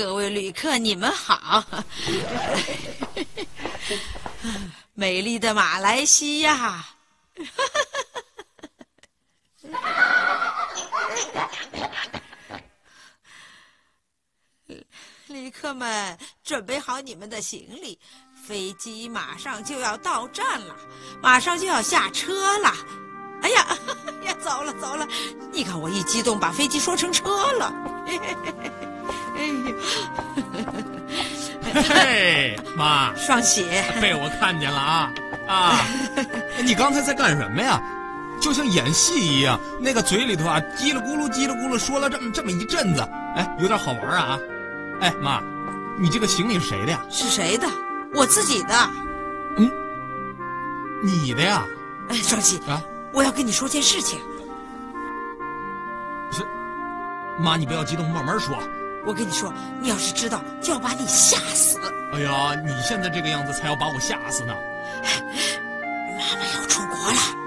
各位旅客，你们好！美丽的马来西亚，旅客们准备好你们的行李，飞机马上就要到站了，马上就要下车了。哎呀，走了，你看我一激动，把飞机说成车了。哎呦，嘿，妈， 双喜， 被我看见了啊！你刚才在干什么呀？就像演戏一样，那个嘴里头啊，叽里咕噜说了这么一阵子，哎，有点好玩啊！哎，妈，你这个行李是谁的呀？ 是谁的？我自己的。 嗯，你的呀？ 哎，双喜啊， 我要跟你说件事情。 是，妈，你不要激动，慢慢说。 我跟你说，你要是知道，就要把你吓死。 哎呀，你现在这个样子才要把我吓死呢。 妈妈要出国了。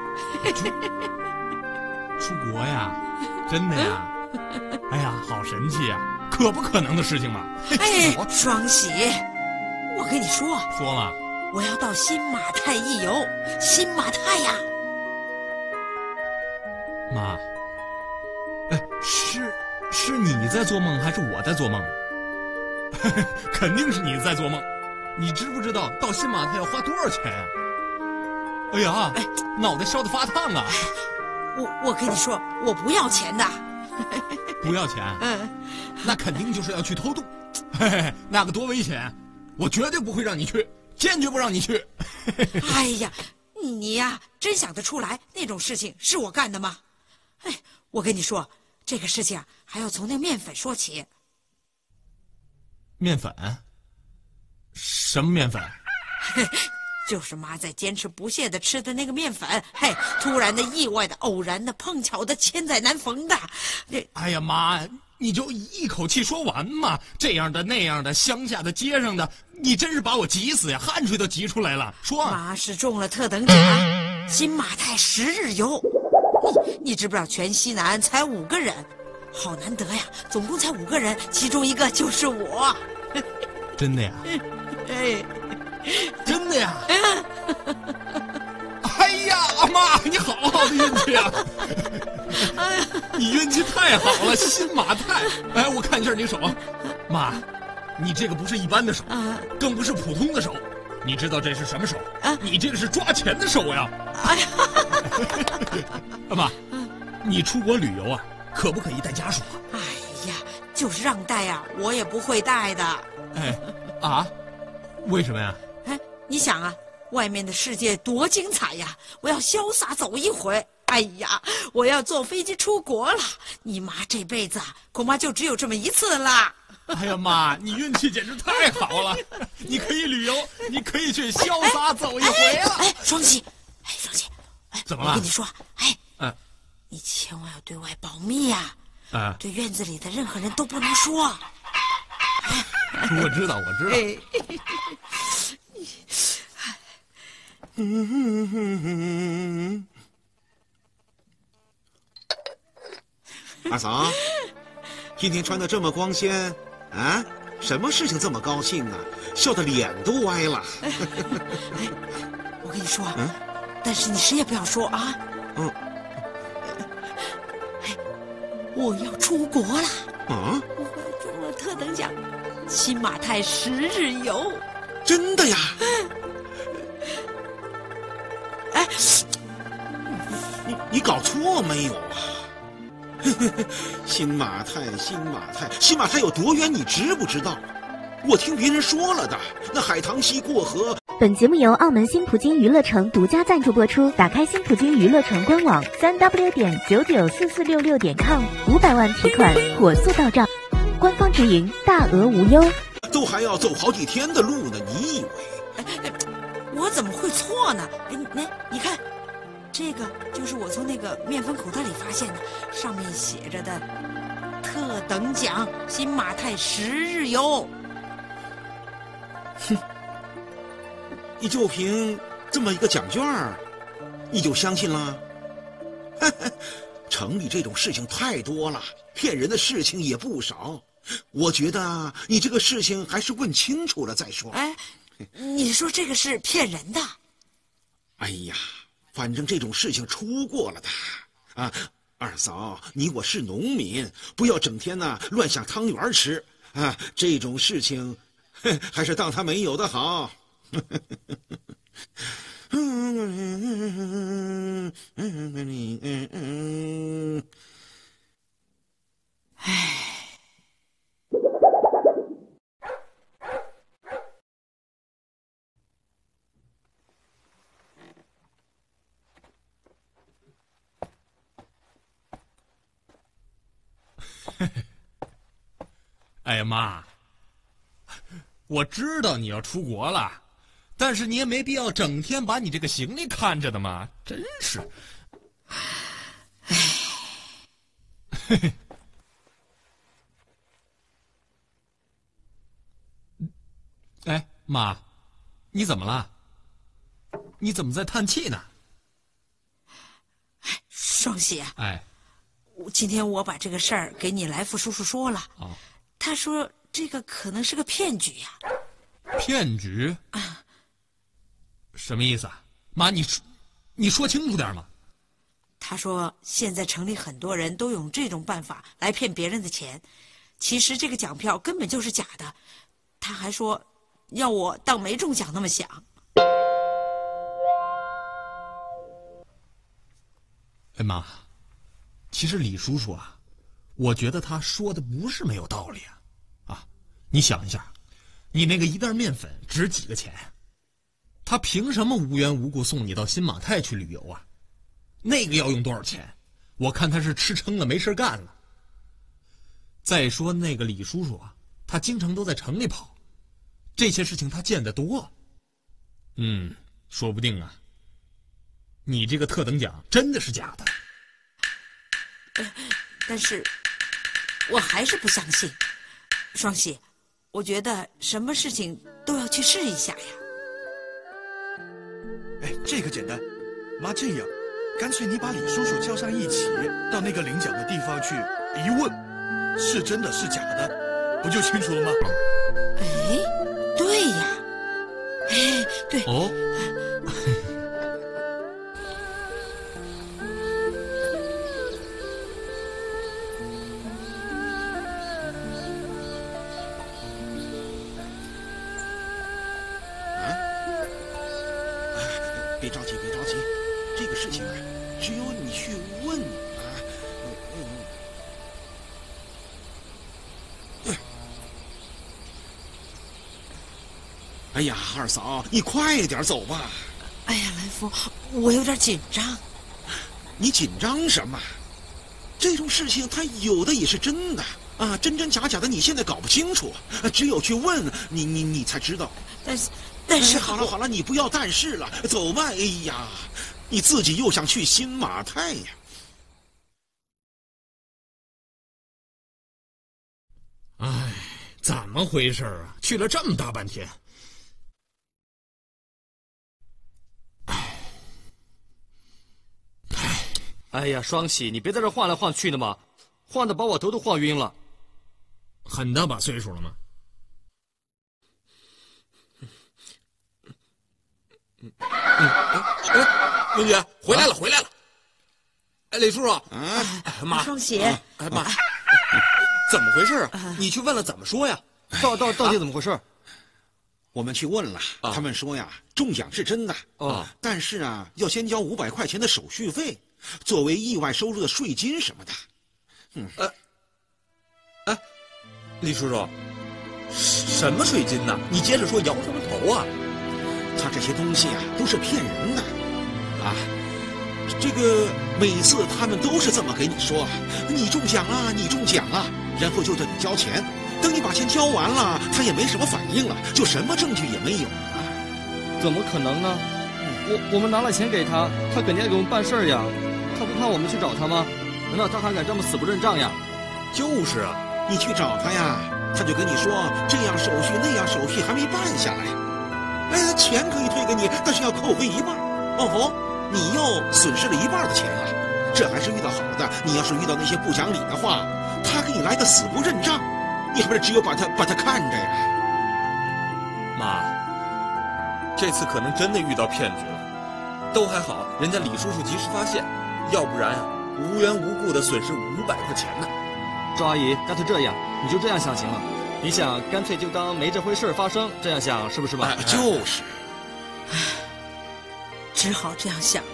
出国呀？真的呀？哎呀，好神奇呀！可不可能的事情嘛。 哎，双喜，我跟你说嘛， 我要到新马泰一游。新马泰呀， 妈，哎，是你在做梦还是我在做梦？肯定是你在做梦。你知不知道到新马泰要花多少钱呀？哎呀，脑袋烧得发烫啊！ 我跟你说，我不要钱的。 不要钱？那肯定就是要去偷渡。嘿嘿，那个多危险！我绝对不会让你去，坚决不让你去。 哎呀，你呀，真想得出来那种事情是我干的吗？哎，我跟你说，这个事情啊，还要从那面粉说起。 面粉？什么面粉？ 就是妈在坚持不懈的吃的那个面粉。嘿，突然的、意外的、偶然的、碰巧的、千载难逢的。 哎呀，妈，你就一口气说完嘛！这样的那样的，乡下的街上的，你真是把我急死呀，汗水都急出来了。说， 妈是中了特等奖，新马泰10日游。你知不知道全西南才5个人，好难得呀！总共才5个人，其中一个就是我。 真的呀？ 哎， 真的呀？哎呀，妈，你好好的运气啊！你运气太好了，新马泰。哎，我看一下你手，妈，你这个不是一般的手，更不是普通的手。你知道这是什么手？你这个是抓钱的手呀！哎呀，妈，你出国旅游啊，可不可以带家属啊？ 哎呀，就是让带呀，我也不会带的。 哎，啊，为什么呀？ 哎，你想啊，外面的世界多精彩呀！我要潇洒走一回。哎呀，我要坐飞机出国了。你妈这辈子恐怕就只有这么一次了。 哎呀妈，你运气简直太好了！你可以旅游，你可以去潇洒走一回了。 哎，双喜， 怎么了？ 我跟你说，你千万要对外保密呀！对院子里的任何人都不能说。 我知道。 二嫂，今天穿得这么光鲜啊，什么事情这么高兴啊？笑得脸都歪了。 我跟你说，但是你谁也不要说啊。我要出国了。我中了特等奖，新马泰10日游。 真的呀？哎，你搞错没有啊？新马泰有多远你知不知道？我听别人说了的，那海棠溪过河。 本节目由澳门新葡京娱乐城独家赞助播出。打开新葡京娱乐城官网3w.994466.com，500万提款火速到账，官方直营，大额无忧。 都还要走好几天的路呢，你以为？ 我怎么会错呢？你看，这个就是我从那个面粉口袋里发现的，上面写着的特等奖新马泰10日游。 哼，你就凭这么一个奖券，你就相信了？城里这种事情太多了，骗人的事情也不少。 我觉得你这个事情还是问清楚了再说。 哎，你说这个是骗人的？ 哎呀，反正这种事情出过了的啊。二嫂，你我是农民，不要整天乱想汤圆吃啊！这种事情，还是当它没有的好。 哎呀妈，我知道你要出国了，但是你也没必要整天把你这个行李看着的嘛，真是。哎，妈，你怎么了？你怎么在叹气呢？ 双喜啊， 哎， 今天我把这个事儿给你来福叔叔说了，他说这个可能是个骗局呀。 骗局？什么意思啊？妈，你说清楚点嘛。 他说现在城里很多人都用这种办法来骗别人的钱，其实这个奖票根本就是假的。他还说要我当没中奖那么想。 哎妈，其实李叔叔啊，我觉得他说的不是没有道理啊。你想一下，你那个一袋面粉值几个钱？他凭什么无缘无故送你到新马泰去旅游啊？那个要用多少钱？我看他是吃撑了没事干了。再说那个李叔叔啊，他经常都在城里跑，这些事情他见得多。说不定啊，你这个特等奖真的是假的。 但是我还是不相信。双喜，我觉得什么事情都要去试一下呀。 哎，这个简单，妈，这样，干脆你把李叔叔叫上一起，到那个领奖的地方去，一问，是真的是假的，不就清楚了吗？ 哎，对呀，哎，对。 哦。 别着急，别着急，这个事情啊，只有你去问哎呀，二嫂，你快点走吧。 哎呀，来福，我有点紧张。 你紧张什么？这种事情它有的也是真的啊，真真假假的，你现在搞不清楚，只有去问你才知道。但是好了好了，你不要但是了，走吧。哎呀，你自己又想去新马泰呀？ 哎，怎么回事啊？去了这么大半天。 哎呀，双喜，你别在这晃来晃去的嘛，晃得把我头都晃晕了。 很大把岁数了吗？ 文女回来了，回来了。哎，李叔叔，妈， 双喜， 哎妈，怎么回事啊？你去问了怎么说呀？ 到底怎么回事？ 我们去问了，他们说呀，中奖是真的但是啊，要先交500块钱的手续费，作为意外收入的税金什么的。 李叔叔，什么税金呢？你接着说，摇什么头啊？ 他这些东西啊，都是骗人的，这个每次他们都是这么给你说，你中奖了，你中奖了，然后就叫你交钱。等你把钱交完了，他也没什么反应了，就什么证据也没有了。 怎么可能呢？我们拿了钱给他，他肯定要给我们办事呀。他不怕我们去找他吗？难道他还敢这么死不认账呀？ 就是啊，你去找他呀，他就跟你说这样手续那样手续还没办下来。钱可以退给你，但是要扣回1半。你又损失了1半的钱了。这还是遇到好的，你要是遇到那些不讲理的话，他给你来个死不认账。 你还不是只有把他看着呀？ 妈，这次可能真的遇到骗局了，都还好，人家李叔叔及时发现，要不然无缘无故的损失500块钱呢。 赵阿姨，干脆这样，你就这样想行了。你想，干脆就当没这回事发生，这样想是不是嘛？ 就是， 只好这样想了。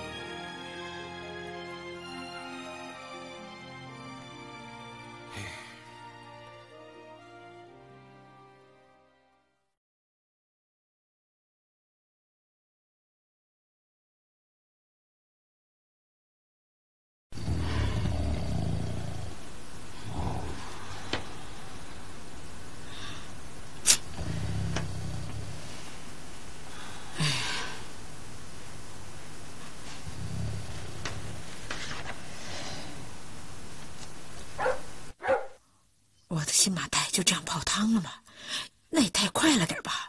我的新马泰就这样泡汤了吗？那也太快了点吧。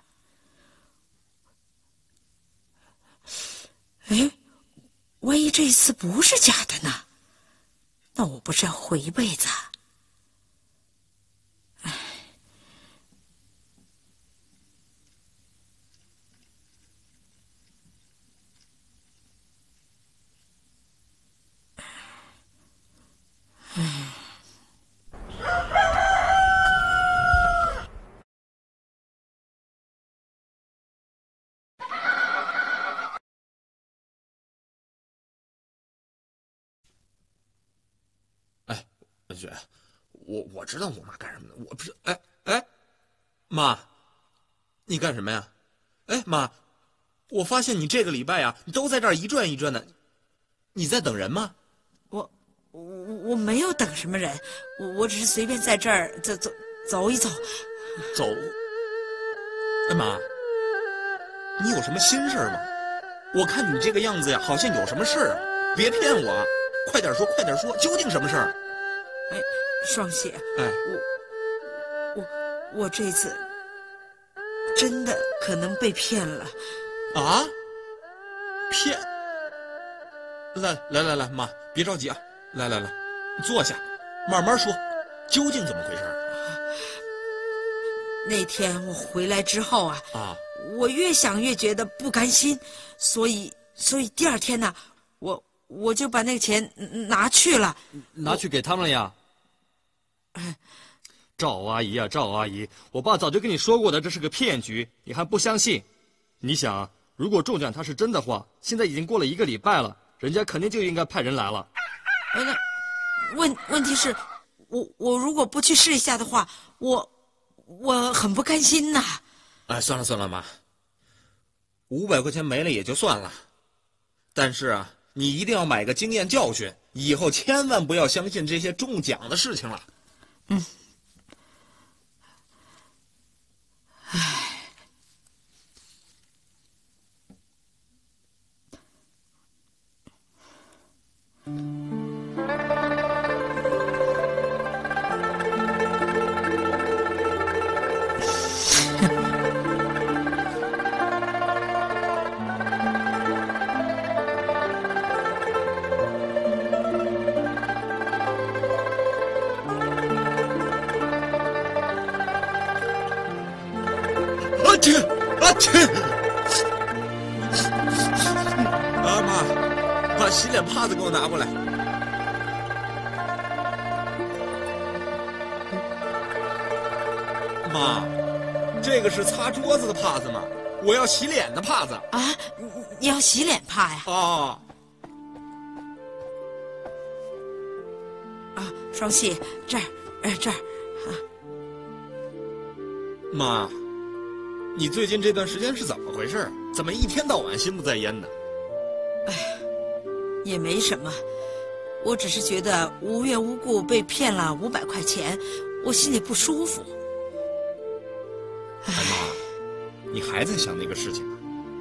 哎，万一这一次不是假的呢？那我不是要回一辈子啊？哎， 文雪，我知道我妈干什么的，我不是，哎，妈，你干什么呀？哎，妈，我发现你这个礼拜呀，你都在这儿一转一转的，你在等人吗？ 我没有等什么人，我只是随便在这儿走一走。 走。哎妈，你有什么心事吗？我看你这个样子呀，好像有什么事啊！别骗我，快点说，快点说，究竟什么事儿？ 哎，双喜， 哎， 我这次真的可能被骗了。 啊？骗？来，妈，别着急啊，来，坐下，慢慢说，究竟怎么回事？ 那天我回来之后啊，我越想越觉得不甘心，所以第二天呢，我就把那个钱拿去了。 拿去给他们了呀？赵阿姨啊，赵阿姨，我爸早就跟你说过的，这是个骗局，你还不相信？你想，如果中奖它是真的话，现在已经过了1个礼拜了，人家肯定就应该派人来了。 问题是，我如果不去试一下的话，我很不甘心呐。 哎，算了，妈，500块钱没了也就算了，但是啊，你一定要买个经验教训，以后千万不要相信这些中奖的事情了。妈，把洗脸帕子给我拿过来。妈，这个是擦桌子的帕子吗？我要洗脸的帕子。 啊，你要洗脸帕呀？双喜，这儿啊。 妈，你最近这段时间是怎么回事？怎么一天到晚心不在焉的？ 也没什么，我只是觉得无缘无故被骗了500块钱，我心里不舒服。 妈，你还在想那个事情啊？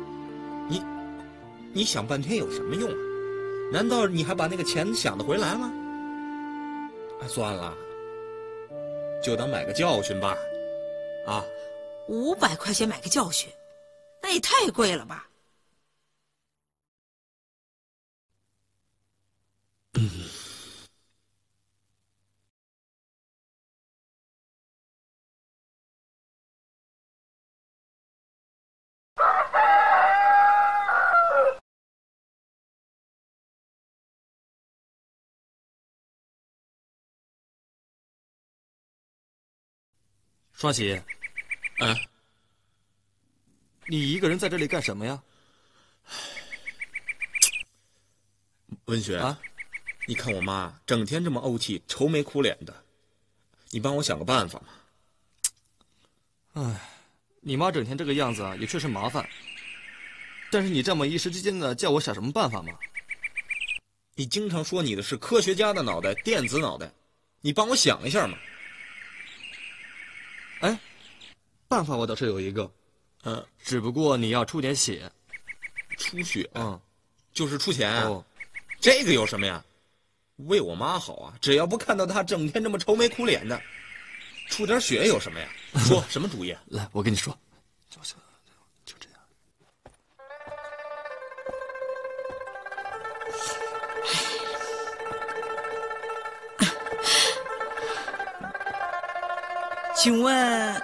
你想半天有什么用啊？难道你还把那个钱想得回来吗？算了，就当买个教训吧。 500块钱买个教训，那也太贵了吧？ 双喜，你一个人在这里干什么呀？ 文学啊， 你看我妈整天这么怄气、愁眉苦脸的，你帮我想个办法嘛。 唉，你妈整天这个样子啊，也确实麻烦。但是你这么一时之间的，叫我想什么办法嘛？ 你经常说你的是科学家的脑袋、电子脑袋，你帮我想一下嘛。 哎，办法我倒是有一个，只不过你要出点血。 出血？ 嗯， 就是出钱啊。 哦， 这个有什么呀？为我妈好啊，只要不看到她整天这么愁眉苦脸的，出点血有什么呀？说什么主意？ 来，我跟你说，就这样。 请问，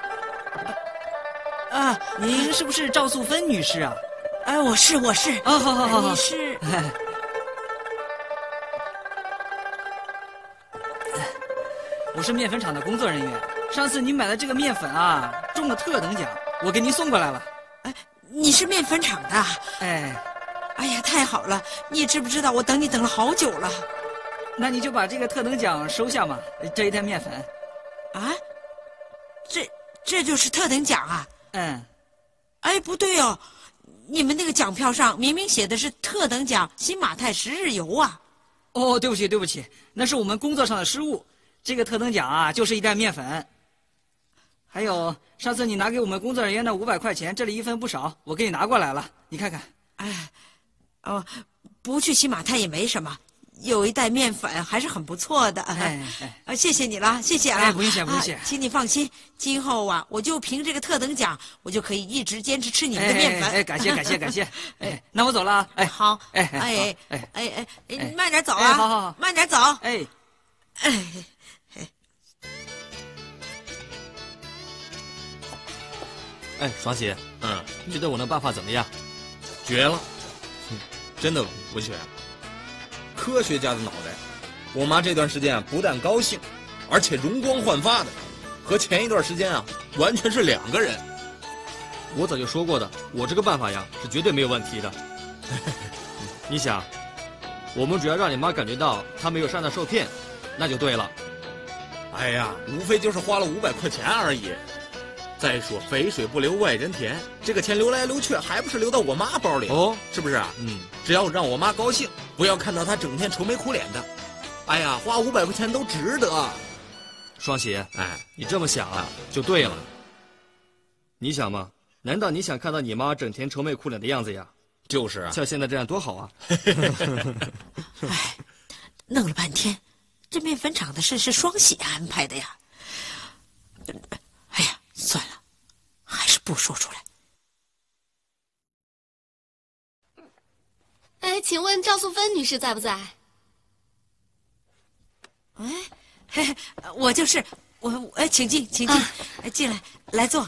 您是不是赵素芬女士啊？ 我是。 哦，好。 你是？ 我是面粉厂的工作人员。上次您买的这个面粉啊，中了特等奖，我给您送过来了。 你是面粉厂的？哎呀，太好了！你知不知道我等你等了好久了？ 那你就把这个特等奖收下嘛，这一袋面粉。 啊？这就是特等奖啊？哎，不对哦，你们那个奖票上明明写的是特等奖新马泰10日游啊！ 哦，对不起，那是我们工作上的失误。这个特等奖啊，就是一袋面粉。还有上次你拿给我们工作人员的500块钱，这里一分不少，我给你拿过来了，你看看。 不去新马泰也没什么，有一袋面粉还是很不错的。谢谢你了，谢谢啊！ 不用谢。 请你放心，今后啊，我就凭这个特等奖，我就可以一直坚持吃你们的面粉。 感谢。那我走了啊。 好。慢点走啊！ 好， 慢点走。 双喜，你觉得我那办法怎么样？ 绝了！真的，文学，科学家的脑袋。我妈这段时间啊，不但高兴，而且容光焕发的，和前一段时间啊，完全是2个人。 我早就说过的，我这个办法呀，是绝对没有问题的。你想，我们只要让你妈感觉到她没有上当受骗，那就对了。 哎呀，无非就是花了500块钱而已。再说肥水不流外人田，这个钱流来流去，还不是流到我妈包里了？是不是啊？只要让我妈高兴，不要看到她整天愁眉苦脸的，哎呀，花500块钱都值得。 双喜，你这么想啊，就对了。你想嘛，难道你想看到你妈整天愁眉苦脸的样子呀？ 就是啊， 像现在这样多好啊！ 弄了半天，这面粉厂的事是双喜安排的呀。算了，还是不说出来。请问赵素芬女士在不在？ 我就是我，请进，进来，来坐。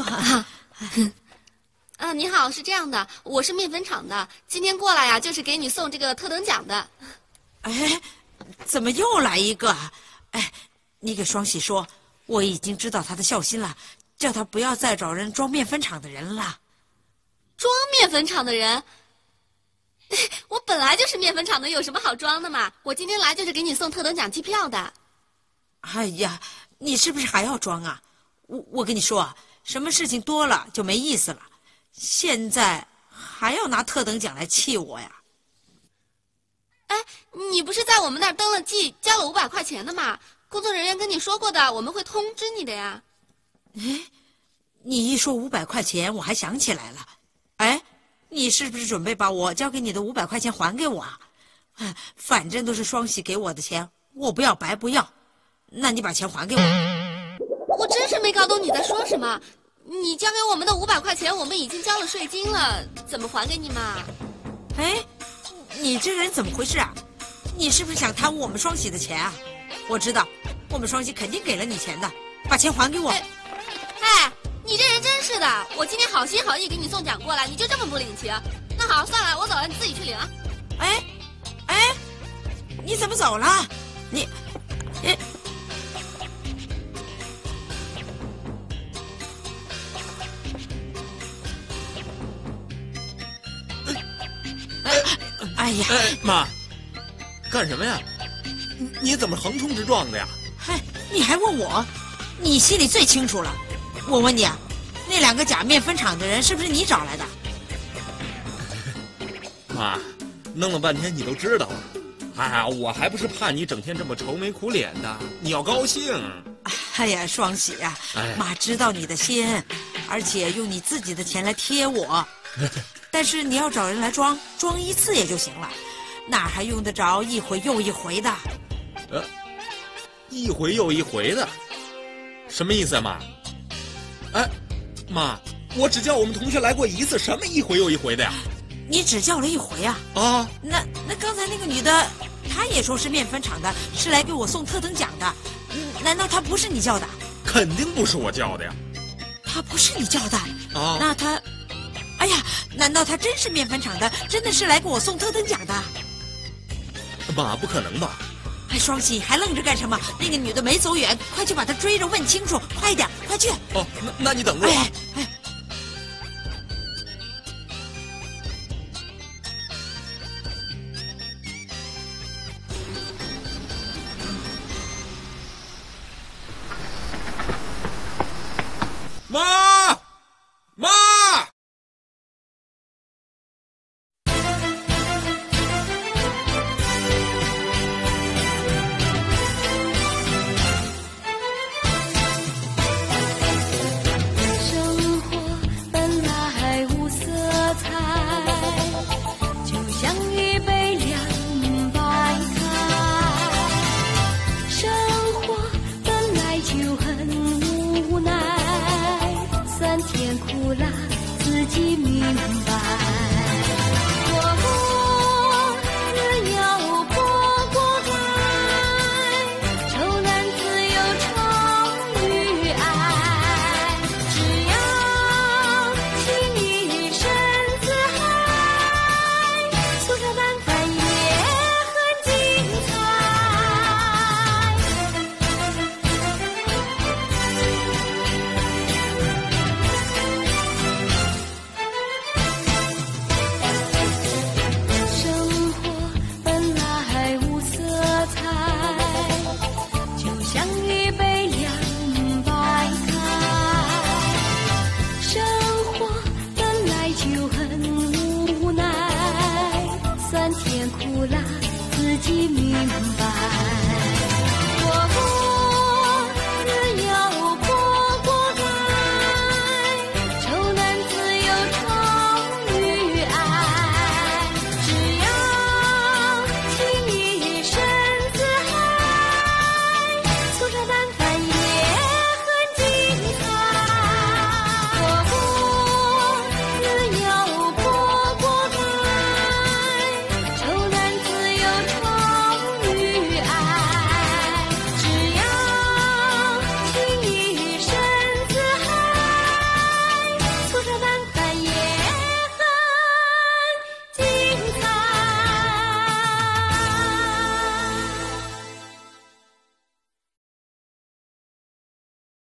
你好，是这样的，我是面粉厂的，今天过来呀，就是给你送这个特等奖的。 怎么又来一个？你给双喜说，我已经知道他的孝心了，叫他不要再找人装面粉厂的人了。 装面粉厂的人？我本来就是面粉厂的，有什么好装的嘛？我今天来就是给你送特等奖机票的。 哎呀，你是不是还要装啊？我跟你说，什么事情多了就没意思了。现在还要拿特等奖来气我呀？ 你不是在我们那儿登了记，交了500块钱的吗？工作人员跟你说过的，我们会通知你的呀。 你一说500块钱，我还想起来了。你是不是准备把我交给你的500块钱还给我啊？反正都是双喜给我的钱，我不要白不要。那你把钱还给我。 我真是没搞懂你在说什么。你交给我们的500块钱，我们已经交了税金了，怎么还给你嘛？ 你这个人怎么回事啊？你是不是想贪污我们双喜的钱啊？我知道，我们双喜肯定给了你钱的，把钱还给我。 你这人真是的，我今天好心好意给你送奖过来，你就这么不领情？那好，算了，我走了，你自己去领啊。 你怎么走了？ 哎呀， 妈，干什么呀？你怎么横冲直撞的呀？ 嗨，你还问我？你心里最清楚了。我问你啊，那2个假面粉厂的人是不是你找来的？ 妈，弄了半天你都知道了。哎呀，我还不是怕你整天这么愁眉苦脸的，你要高兴。 哎呀，双喜啊，妈知道你的心，而且用你自己的钱来贴我。但是你要找人来装1次也就行了，哪还用得着一回又一回的？ 一回又一回的，什么意思啊，妈？哎，妈，我只叫我们同学来过1次，什么一回又一回的呀？ 你只叫了1回啊？ 啊， 那刚才那个女的，她也说是面粉厂的，是来给我送特等奖的。难道她不是你叫的？ 肯定不是我叫的呀。 她不是你叫的啊？ 那她，哎呀，难道她真是面粉厂的？真的是来给我送特等奖的？ 妈，不可能吧？ 哎，双喜，还愣着干什么？那个女的没走远，快去把她追着问清楚，快一点，快去！ 哦，那你等着我。 哎。 妈，妈！ 生活本来无色彩，就像一杯凉白开。生活本来就很无奈，酸甜苦辣自己明白。我自由不过海，愁难自有愁与爱。只要心一身自嗨，俗世淡饭也很精生活本来无色彩，就像一杯凉白开。生活本来就很